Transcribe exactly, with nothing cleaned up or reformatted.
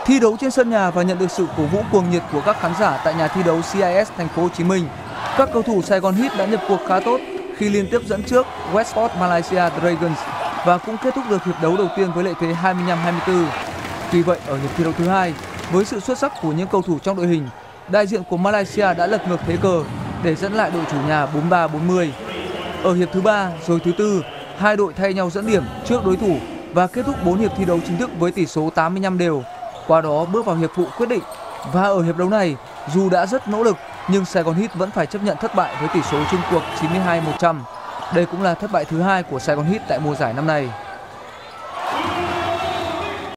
Thi đấu trên sân nhà và nhận được sự cổ vũ cuồng nhiệt của các khán giả tại nhà thi đấu xê i ét Thành phố Hồ Chí Minh, các cầu thủ Sài Gòn Heat đã nhập cuộc khá tốt khi liên tiếp dẫn trước Westport Malaysia Dragons và cũng kết thúc được hiệp đấu đầu tiên với lợi thế hai mươi lăm hai mươi tư. Tuy vậy, ở hiệp thi đấu thứ hai, với sự xuất sắc của những cầu thủ trong đội hình, đại diện của Malaysia đã lật ngược thế cờ để dẫn lại đội chủ nhà bốn ba bốn mươi. Ở hiệp thứ ba rồi thứ tư, hai đội thay nhau dẫn điểm trước đối thủ và kết thúc bốn hiệp thi đấu chính thức với tỷ số tám mươi lăm đều. Qua đó bước vào hiệp phụ quyết định. Và ở hiệp đấu này, dù đã rất nỗ lực nhưng Sài Gòn Heat vẫn phải chấp nhận thất bại với tỷ số chung cuộc chín mươi hai một trăm. Đây cũng là thất bại thứ hai của Sài Gòn Heat tại mùa giải năm nay.